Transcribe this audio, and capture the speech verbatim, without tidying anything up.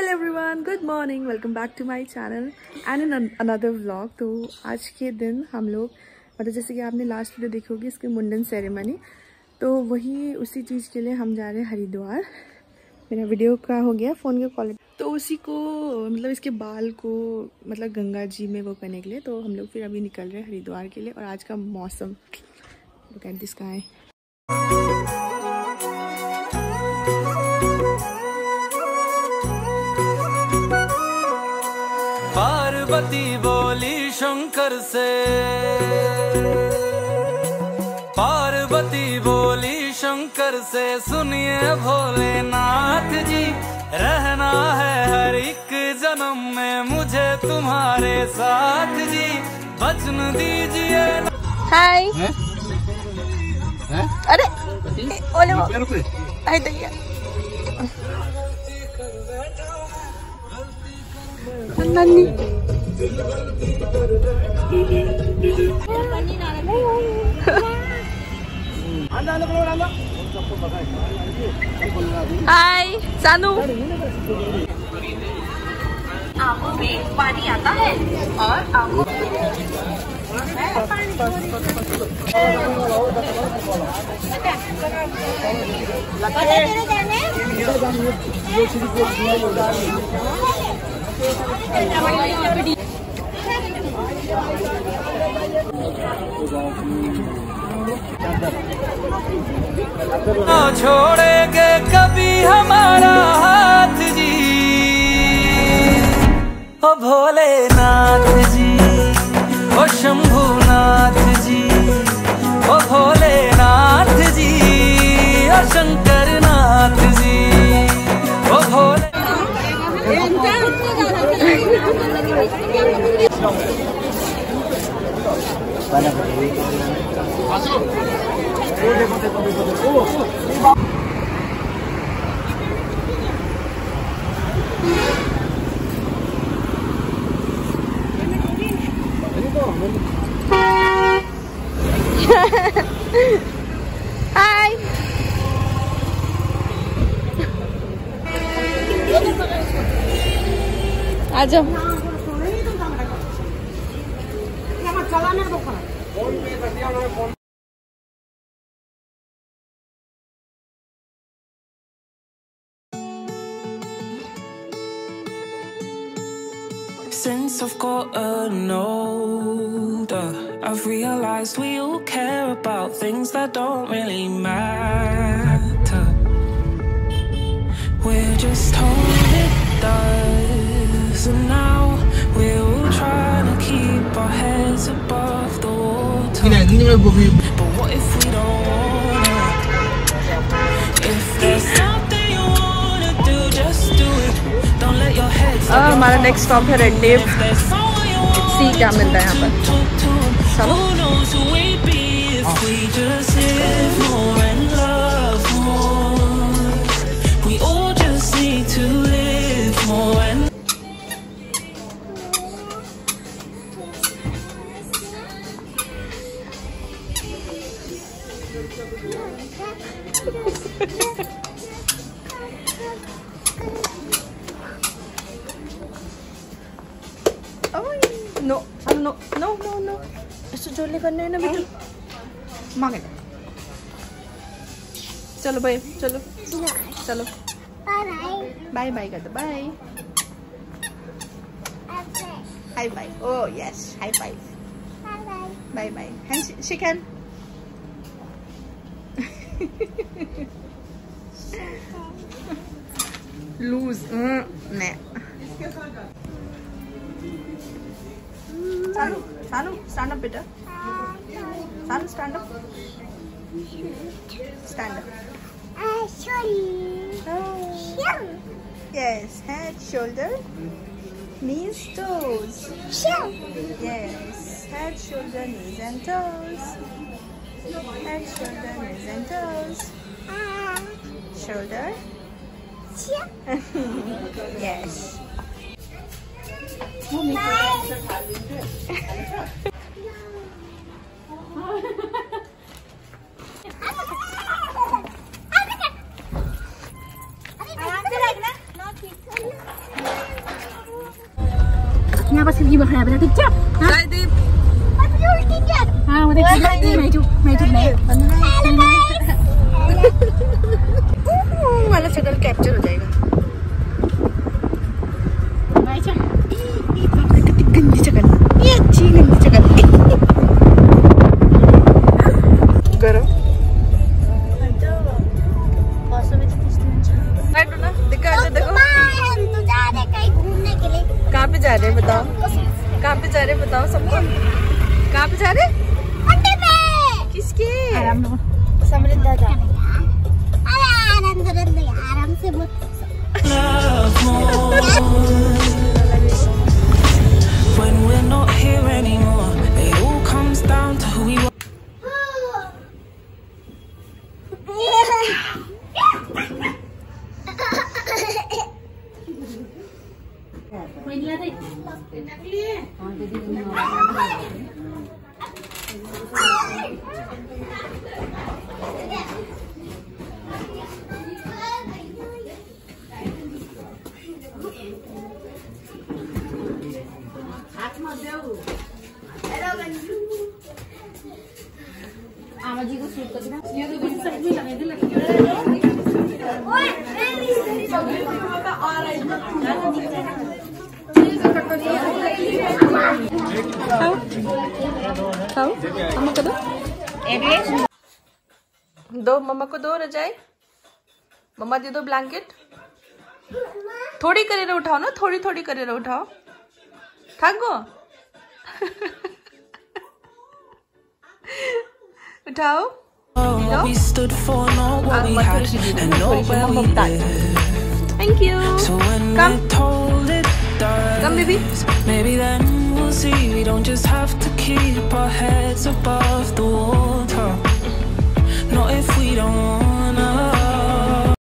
Hello everyone, good morning, welcome back to my channel and in another vlog. तो आज के दिन हम लोग मतलब जैसे कि आपने लास्ट वीडियो देखी होगी इसकी मुंडन सेरेमनी, तो वही उसी चीज़ के लिए हम जा रहे हैं हरिद्वार। मेरा वीडियो का हो गया फ़ोन की क्वालिटी, तो उसी को मतलब इसके बाल को मतलब गंगा जी में वो करने के लिए तो हम लोग फिर अभी निकल रहे हैं हरिद्वार के लिए। और आज का मौसम look at the sky. Parvati बोली शंकर से, पार्वती बोली शंकर से, सुनिए भोलेनाथ जी, रहना है हर एक जन्म में मुझे तुम्हारे साथ जी, बचन दीजिए। हाय, अरे ओले वो आई दैया नन्नी हाय सानू। आंखों में पानी आता है और आंखों ना छोड़ेंगे कभी हमारा हाथ जी, ओ भोलेनाथ जी, ओ शंभुनाथ जी, ओ भोलेनाथ जी, ओ शंकरनाथ जी, ओ भोले। हाय आ जाओ। Since I've gotten older, I've realized we all care about things that don't really matter. We're just told it does, and now we're all trying to keep our heads above the water. But what if we don't wanna? If there's something you wanna do, just do it. Don't let your head stop. हमारा next stop है red tape. See क्या मिलता है यहाँ पर। चलो no no no no no ऐसे जोड़ने करने है ना बेटा, मांगे। चलो भाई चलो चलो बाय बाय कर दो, bye hi bye. Oh yes high five, bye bye hand shake hand. लूज मैं Sanu, Sanu, stand up, better. Sanu, stand up. Stand up. Yes, head, shoulder, knees, toes. Yes, head, shoulder, knees and toes. Head, shoulder, knees and toes. Shoulder. Yes. đi bật hè bên đây chắc. Sai đi. À, mà đây chị đi mày chụp, mày chụp này. वाला शक्ल capture हो जाएगा। Mày chắc. कितनी गंदी शक्ल, ये अच्छी गंदी शक्ल। गरम। दिखा देखो। कहाँ पे जा रहे हैं बताओ? कहाँ पे जा रहे हैं बताओ सबको? कहाँ पे जा रहे? किसके? समृद्ध दादा। आराम से मत। When we're not here anymore, it all comes down to who we were. आमाजी को शूट कर देना ये तो बीच साइड में लगा दे लगा ओए खाओ मम्मा को दो दो मम्मा को दो रजाई मम्मा दे दो ब्लैंकेट थोड़ी करे उठाओ ना थोड़ी थोड़ी करे उठाओ थक गो उठाओ We stood for, not what we had, and not where we lived. Thank you. So when Come. we're told it does, Come, baby. maybe then we'll see. We don't just have to keep our heads above the water.